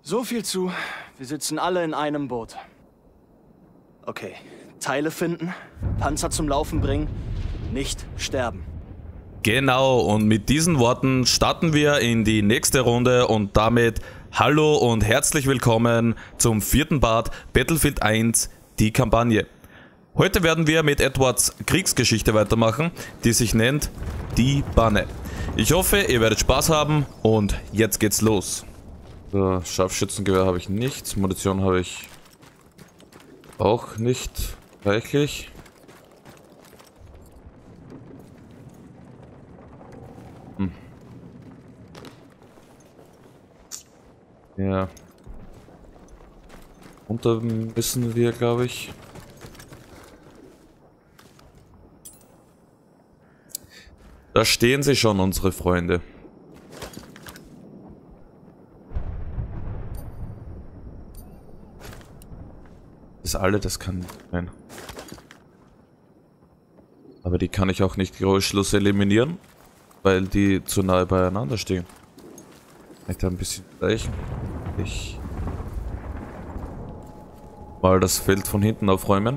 So viel zu. Wir sitzen alle in einem Boot. Okay. Teile finden, Panzer zum Laufen bringen, nicht sterben. Genau, und mit diesen Worten starten wir in die nächste Runde und damit hallo und herzlich willkommen zum 4. Part Battlefield 1, die Kampagne. Heute werden wir mit Edwards Kriegsgeschichte weitermachen, die sich nennt Die Banne. Ich hoffe, ihr werdet Spaß haben und jetzt geht's los. So, Scharfschützengewehr habe ich nichts, Munition habe ich auch nicht reichlich. Ja. Runter müssen wir, glaube ich. Da stehen sie schon, unsere Freunde. Das alle, das kann nicht sein. Aber die kann ich auch nicht geräuschlos eliminieren, weil die zu nahe beieinander stehen. Vielleicht ein bisschen gleichen. Ich mal das Feld von hinten aufräumen.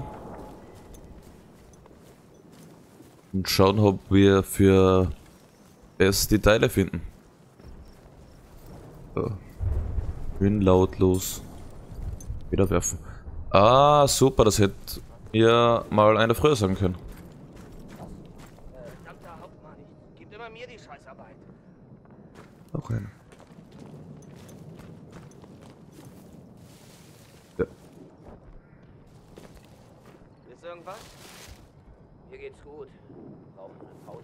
Und schauen, ob wir für es die Teile finden. So. Schön lautlos. Wieder werfen. Ah, super, das hätte mir mal einer früher sagen können. Verdammter Hauptmann, gibt immer mir die Scheißarbeit. Auch einer. Ja. Ist irgendwas? Mir geht's gut. Brauchen eine Pause.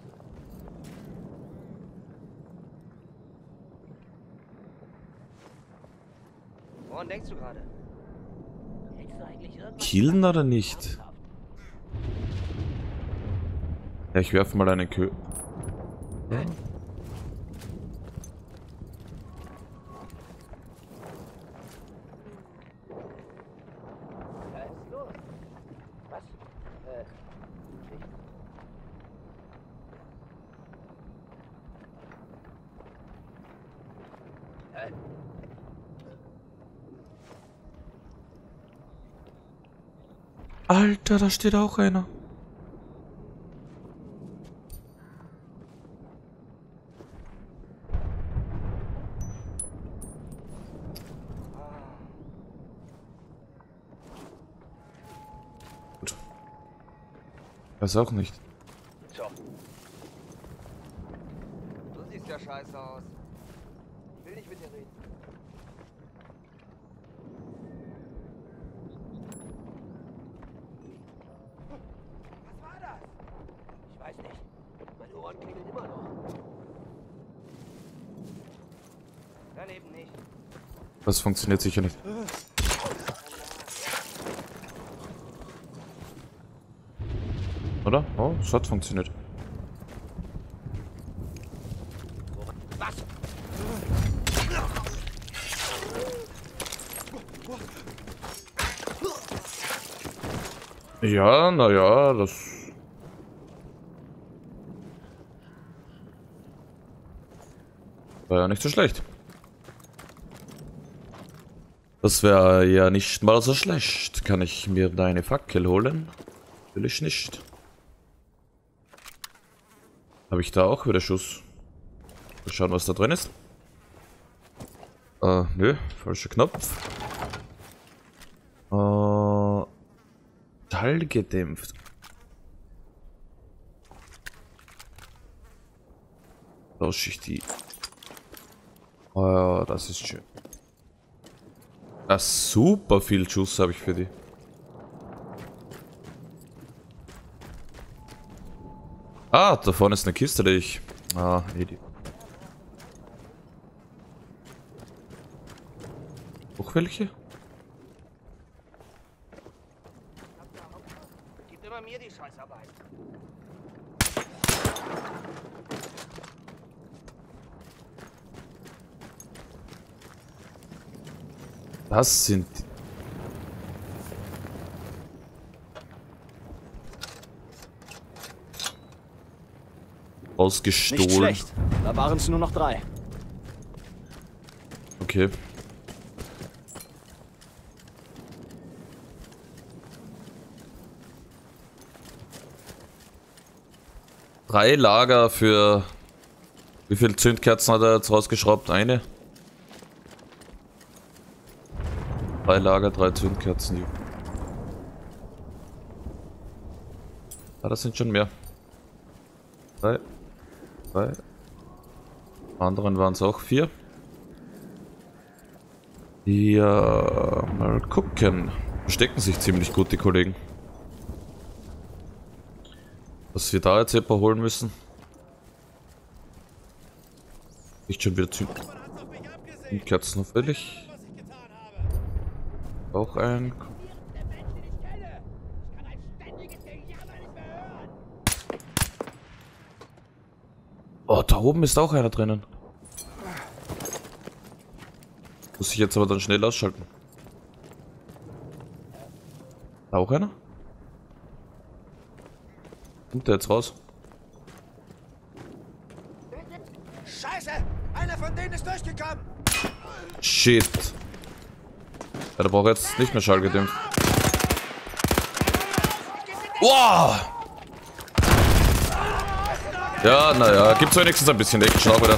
Woran denkst du gerade? Denkst du eigentlich irgendwas? Killen oder nicht? Ja, ich werfe mal einen Kö. Ja. Was ist los? Was? Nicht. Alter, da steht auch einer. Gut. Weiß auch nicht. So. Du siehst ja scheiße aus. Ich will nicht mit dir reden. Was war das? Ich weiß nicht. Meine Ohren klingeln immer noch. Dann eben nicht. Das funktioniert sicher nicht. Oder? Oh, es hat funktioniert. Was? Ja, naja, das... war ja nicht so schlecht. Das wäre ja nicht mal so schlecht. Kann ich mir deine Fackel holen? Will ich nicht. Habe ich da auch wieder Schuss? Mal schauen, was da drin ist. Nö, falscher Knopf. Metallgedämpft. Tausche ich die. Oh ja, das ist schön. Das super viel Schuss habe ich für die. Ah, da vorne ist eine Kiste, die ich... Ah, die. Auch welche? Gibt immer mir die Scheißarbeit. Das sind... Ausgestohlen. Nicht schlecht. Da waren es nur noch 3. Okay. 3 Lager für... Wie viele Zündkerzen hat er jetzt rausgeschraubt? Eine? 3 Lager, 3 Zündkerzen. Ah, das sind schon mehr. 3. Anderen waren es auch 4. Ja, mal gucken. Verstecken sich ziemlich gut, die Kollegen. Dass wir da jetzt etwas holen müssen. Nicht schon wieder Zündkerzen hoffentlich. Auch ein. Oh, da oben ist auch einer drinnen. Muss ich jetzt aber dann schnell ausschalten. Da auch einer? Kommt der jetzt raus? Scheiße! Einer von denen ist durchgekommen! Shit. Ja, da braucht jetzt nicht mehr schallgedämpft. Wow! Ja, naja, gibt's wenigstens ein bisschen Action auch wieder.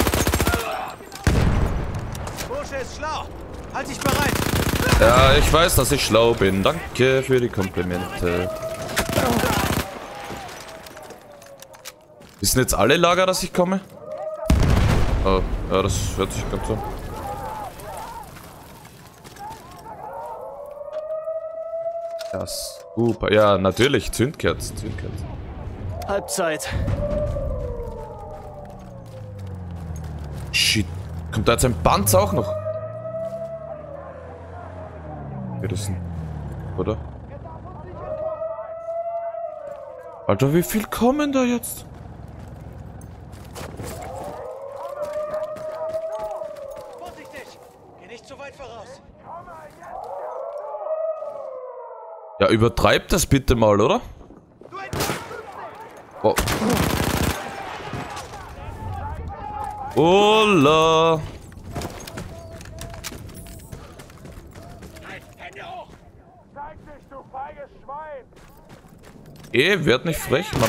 Bursche ist schlau! Halt dich bereit! Ja, ich weiß, dass ich schlau bin. Danke für die Komplimente. Wissen jetzt alle Lager, dass ich komme? Oh, ja, das hört sich ganz so. Ja, super. Ja, natürlich. Zündkerzen. Halbzeit. Shit. Kommt da jetzt ein Panzer auch noch? Gerissen. Oder? Alter, wie viel kommen da jetzt? Vorsichtig! Geh nicht zu weit voraus! Ja, übertreibt das bitte mal, oder? Oh. Hola! Hände hoch! Zeig dich, du feiges Schwein! Werd nicht frech, Mann.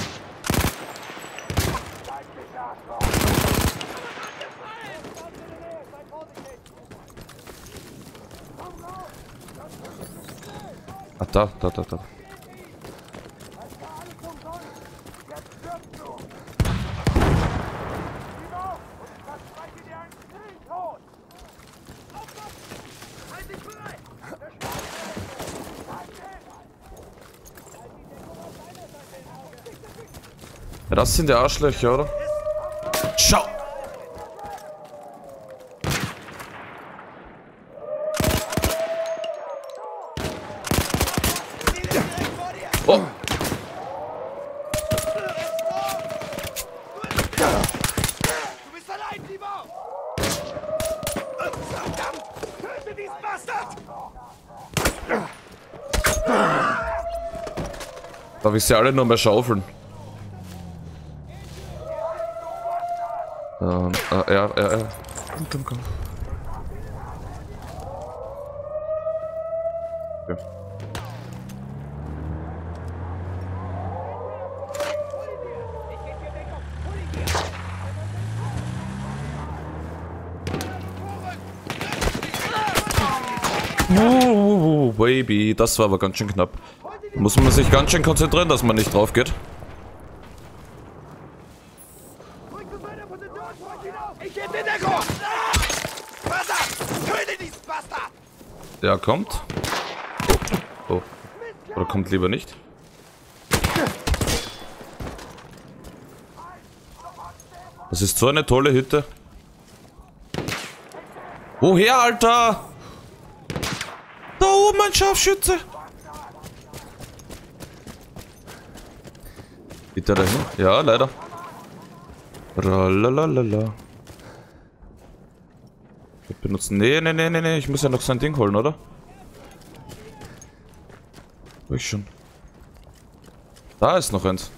Ah, da. Ja, das sind die Arschlöcher, oder? Schau! Oh! Du bist allein, Timo! Verdammt! Töte diesen Bastard! Darf ich sie alle nur mehr schaufeln? Ja. Komm. Okay. Oh, Baby, das war aber ganz schön knapp. Da muss man sich ganz schön konzentrieren, dass man nicht drauf geht. Ich gebe in Deckung! Wasser! Töte diesen Bastard! Der kommt. Oh. Oder kommt lieber nicht. Das ist so eine tolle Hütte. Woher, Alter? Da oben ein Scharfschütze. Geht der dahin? Ja, leider. Lalalala. Benutzen. Nee. Ich muss ja noch sein Ding holen, oder? Wo ich schon? Da ist noch eins.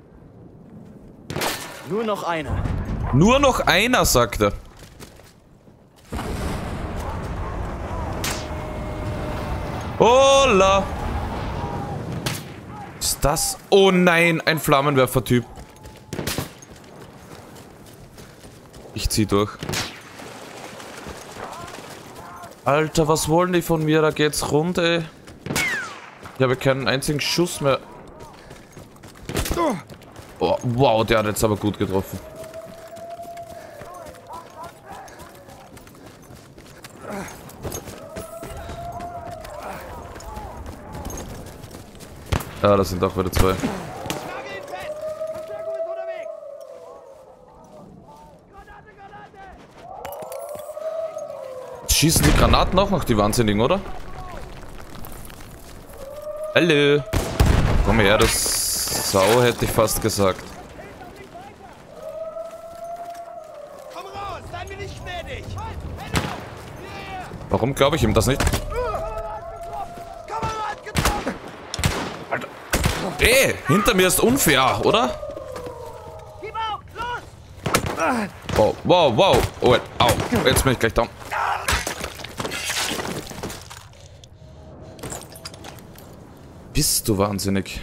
Nur noch einer. Nur noch einer, sagt er. Hola! Ist das? Oh nein, ein Flammenwerfer-Typ. Ich zieh durch. Alter, was wollen die von mir? Da geht's rund, ey. Ich habe keinen einzigen Schuss mehr. Oh, wow, der hat jetzt aber gut getroffen. Ja, das sind auch wieder zwei. Schießen die Granaten auch noch, die Wahnsinnigen, oder? Hallo. Komm her, das Sau hätte ich fast gesagt. Komm raus, sei mir nicht gnädig. Warum glaube ich ihm das nicht? Alter. Ey, hinter mir ist unfair, oder? Wow, wow, wow. Oh, au. Jetzt bin ich gleich down. Bist du wahnsinnig?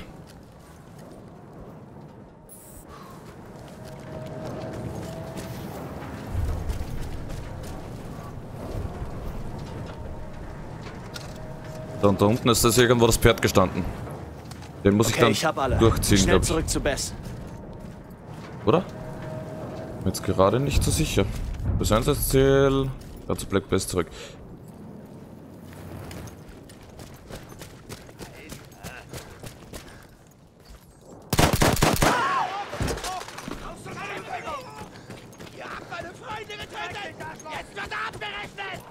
Da unten ist das irgendwo das Pferd gestanden. Den muss Okay, ich dann hab alle. durchziehen, Schnell glaube ich. zurück zu Bess. Oder? Bin jetzt gerade nicht so sicher. Das Einsatzziel. Zu Black Bess zurück. Ihr habt meine Freunde getötet! Jetzt wird er abgerechnet!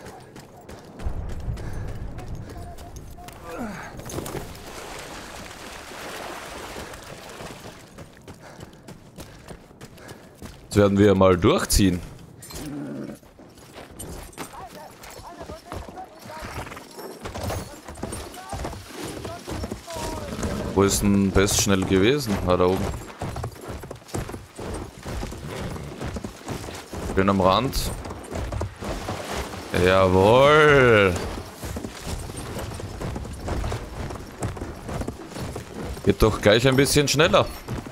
Jetzt werden wir mal durchziehen. Wo ist denn Bess schnell gewesen? Ah, da oben. Schön am Rand. Jawohl. Geht doch gleich ein bisschen schneller.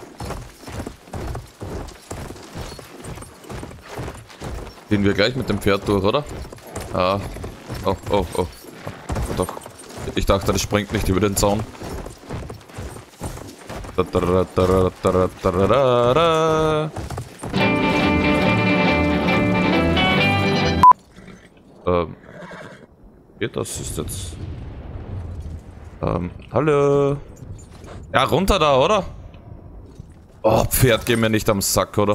Gehen wir gleich mit dem Pferd durch, oder? Ah. Oh, oh, oh. Oh, doch. Ich dachte, das springt nicht über den Zaun. Geht das ist jetzt. Hallo. Ja, runter da, oder? Oh, Pferd, geh mir nicht am Sack, oder?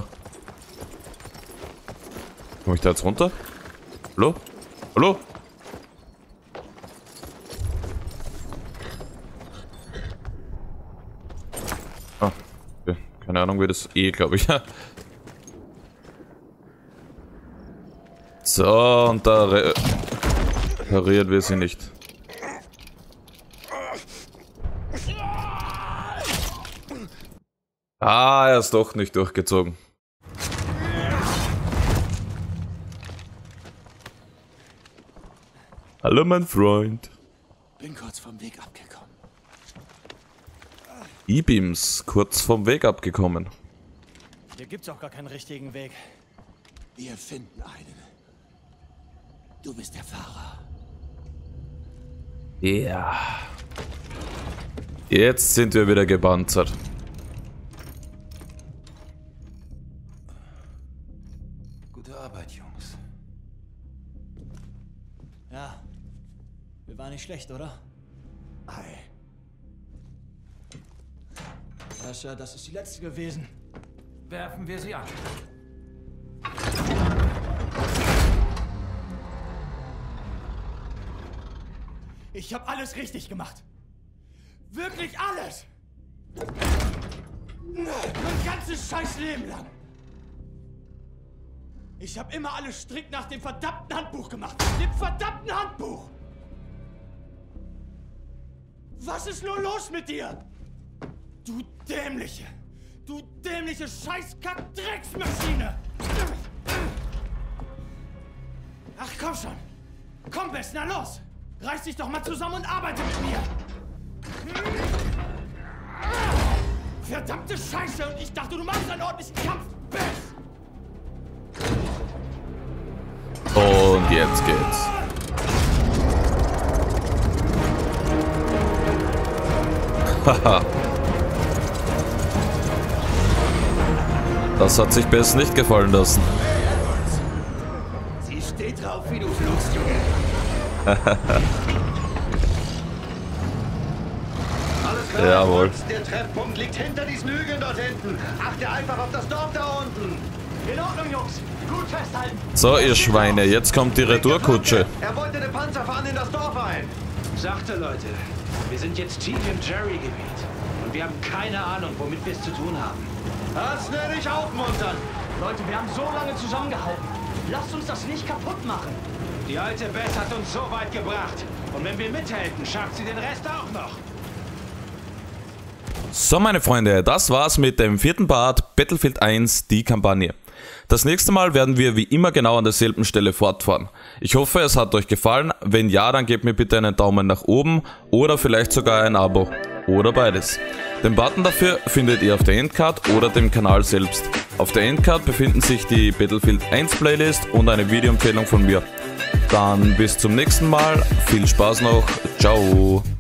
Komm ich da jetzt runter? Hallo? Hallo? Ah, okay. Keine Ahnung, wie das glaube ich. So, und da parieren wir sie nicht. Ah, er ist doch nicht durchgezogen. Hallo, mein Freund. Bin kurz vom Weg abgekommen. E-Beams, kurz vom Weg abgekommen. Hier gibt's auch gar keinen richtigen Weg. Wir finden einen. Du bist der Fahrer. Ja. Jetzt sind wir wieder gepanzert. Gute Arbeit, Jungs. Ja. Wir waren nicht schlecht, oder? Ei. Das ist die letzte gewesen. Werfen wir sie an. Ich habe alles richtig gemacht. Wirklich alles. Mein ganzes scheiß Leben lang. Ich habe immer alles strikt nach dem verdammten Handbuch gemacht. Dem verdammten Handbuch. Was ist nur los mit dir? Du dämliche Scheiß-Kack-Drecksmaschine! Ach komm schon! Komm, Bess, na los! Reiß dich doch mal zusammen und arbeite mit mir! Verdammte Scheiße! Und ich dachte, du machst einen ordentlichen Kampfbiss! Und jetzt geht's. Haha. Das hat sich Bess nicht gefallen lassen. Sie steht drauf, wie du flugst, Junge. Alles klar, Jawohl. Der Treffpunkt liegt hinter diesen Hügeln dort hinten. Achte einfach auf das Dorf da unten. In Ordnung, Jungs. Gut festhalten. So, ihr Schweine, jetzt kommt die Retourkutsche. Er wollte den Panzer fahren in das Dorf ein. Sachte, Leute. Wir sind jetzt tief im Jerry-Gebiet. Und wir haben keine Ahnung, womit wir es zu tun haben. Das nenne ich aufmuntern. Leute, wir haben so lange zusammengehalten. Lasst uns das nicht kaputt machen. Die alte Bess hat uns so weit gebracht. Und wenn wir mithelfen, schafft sie den Rest auch noch. So, meine Freunde, das war's mit dem 4. Part Battlefield 1, die Kampagne. Das nächste Mal werden wir wie immer genau an derselben Stelle fortfahren. Ich hoffe, es hat euch gefallen. Wenn ja, dann gebt mir bitte einen Daumen nach oben oder vielleicht sogar ein Abo. Oder beides. Den Button dafür findet ihr auf der Endcard oder dem Kanal selbst. Auf der Endcard befinden sich die Battlefield 1 Playlist und eine Videoempfehlung von mir. Dann bis zum nächsten Mal, viel Spaß noch, ciao!